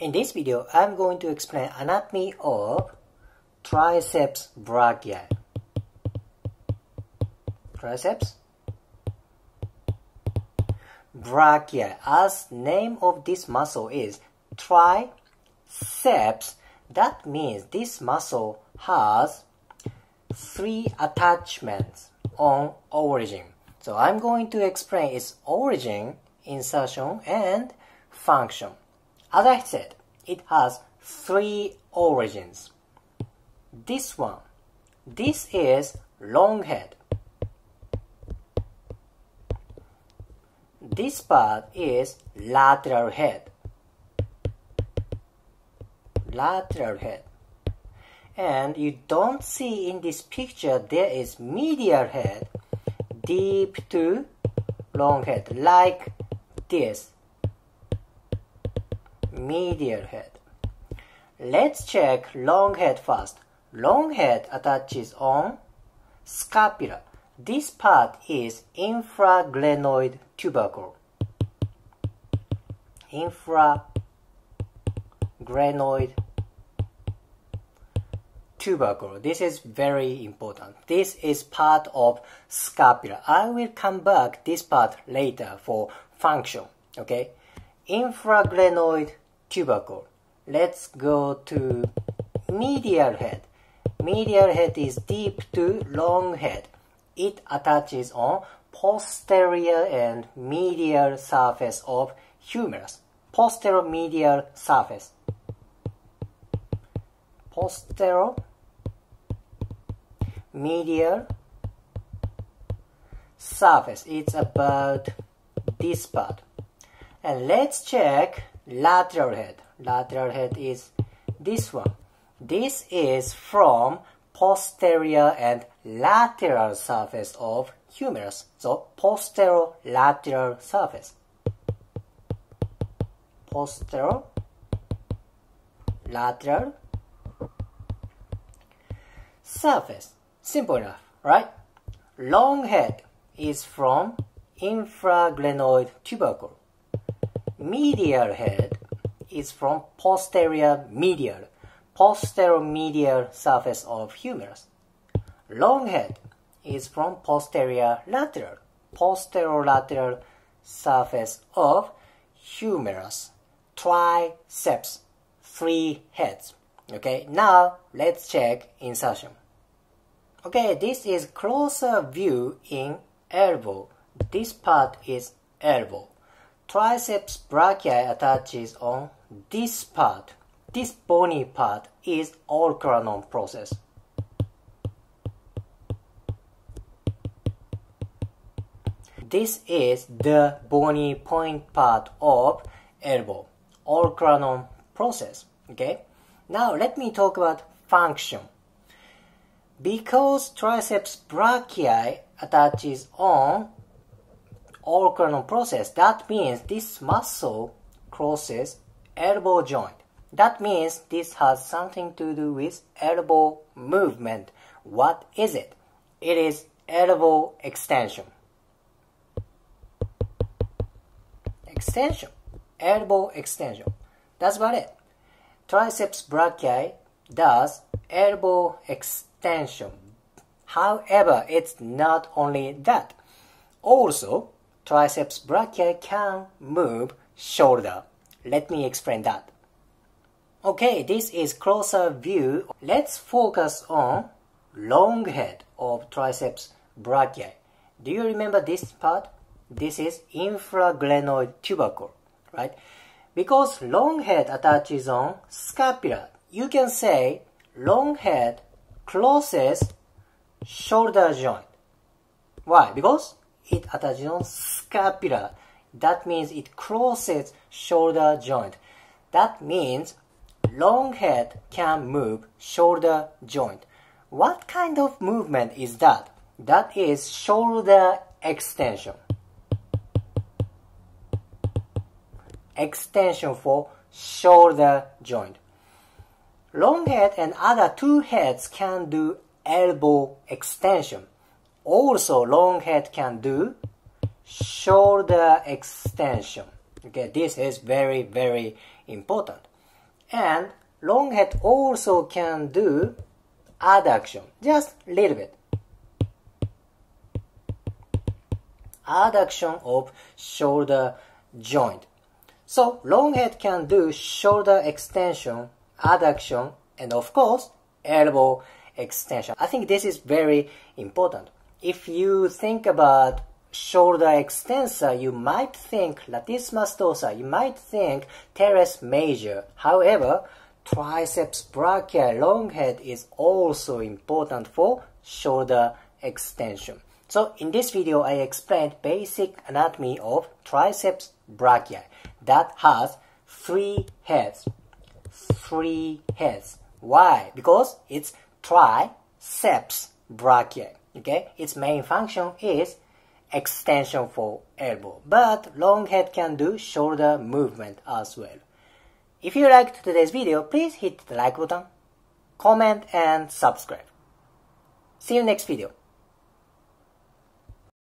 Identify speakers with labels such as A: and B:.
A: In this video, I'm going to explain anatomy of triceps brachii. Triceps brachii, as name of this muscle is triceps, that means this muscle has 3 attachments on origin. So I'm going to explain its origin, insertion, and function. As I said, it has 3 origins. This one, this is long head. This part is lateral head. Lateral head. And you don't see in this picture there is medial head, deep to long head, like this. Medial head. Let's check long head first. Long head attaches on scapula. This part is infraglenoid tubercle. Infraglenoid tubercle. This is very important. This is part of scapula. I will come back this part later for function. Okay? Infraglenoid tubercle. Let's go to medial head. Medial head is deep to long head. It attaches on posterior and medial surface of humerus. Posterior medial surface. Posterior medial surface. It's about this part. And let's check lateral head. Lateral head is this one. This is from posterior and lateral surface of humerus. So posterior lateral surface. Posterior lateral surface. Simple enough, right? Long head is from infraglenoid tubercle. Medial head is from posterior medial surface of humerus. Long head is from posterior lateral surface of humerus. Triceps, 3 heads. Okay, now let's check insertion. Okay, this is closer view in elbow. This part is elbow. Triceps brachii attaches on this part. This bony part is olecranon process. This is the bony point part of elbow. Olecranon process. Okay. Now let me talk about function. Because triceps brachii attaches on olecranon process, that means this muscle crosses elbow joint. That means this has something to do with elbow movement. What is it? It is elbow extension. Extension. Elbow extension. That's about it. Triceps brachii does elbow extension. However, it's not only that. Also, triceps brachii can move shoulder. Let me explain that. Okay, this is closer view. Let's focus on long head of triceps brachii. Do you remember this part? This is infraglenoid tubercle, right? Because long head attaches on scapula, you can say long head crosses shoulder joint. Why? Because it attaches on scapula. That means it crosses shoulder joint. That means long head can move shoulder joint. What kind of movement is that? That is shoulder extension. Extension for shoulder joint. Long head and other 2 heads can do elbow extension. Also, long head can do shoulder extension. Okay, this is very, very important. And long head also can do adduction, just a little bit. Adduction of shoulder joint. So long head can do shoulder extension, adduction, and of course elbow extension. I think this is very important. If you think about shoulder extensor, you might think latissimus dorsi, you might think teres major. However, triceps brachii long head is also important for shoulder extension. So in this video, I explained basic anatomy of triceps brachii that has 3 heads. 3 heads. Why? Because it's triceps brachii. Okay? Its main function is extension for elbow. But long head can do shoulder movement as well. If you liked today's video, please hit the like button, comment and subscribe. See you next video.